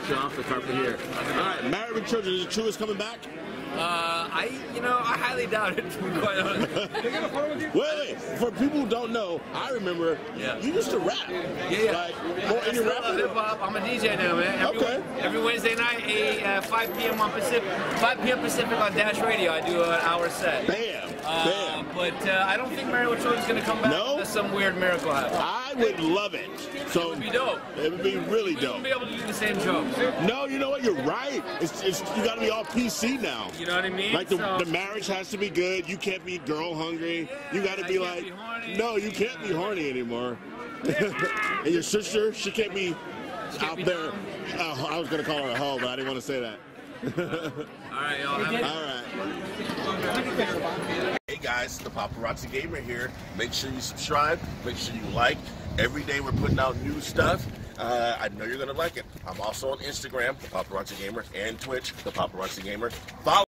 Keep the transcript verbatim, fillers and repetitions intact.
you off the carpet here. All right, Married with Children. Is it true it's coming back? Uh, I, you know, I highly doubt it, to be quite honest. Wait, wait. For people who don't know, I remember yeah. you used to rap. Yeah, yeah. Like, more in your rap. Hip hop. I'm a D J now, man. Every, okay. Every Wednesday night, eight, uh, five P M on Pacific, five P M Pacific on Dash Radio. I do an hour set. Bam. Uh, Bam. But uh, I don't think Married with Children is going to come back no? unless some weird miracle happens. I would love it. So it would be dope. It would be really we dope. wouldn't be able to do the same jokes. No, you know what? You're right. It's, it's you got to be all P C now. You know what I mean? Like the, so, the marriage has to be good. You can't be girl hungry. Yeah, you got to be like, be no, you can't be horny anymore. And your sister, she can't be she can't out be there. Oh, I was gonna call her a hoe, but I didn't want to say that. All right, y'all. All right. Hey guys, the Paparazzi Gamer here. Make sure you subscribe. Make sure you like. Every day we're putting out new stuff. Uh, I know you're gonna like it. I'm also on Instagram, the Paparazzi Gamer, and Twitch, the Paparazzi Gamer. Follow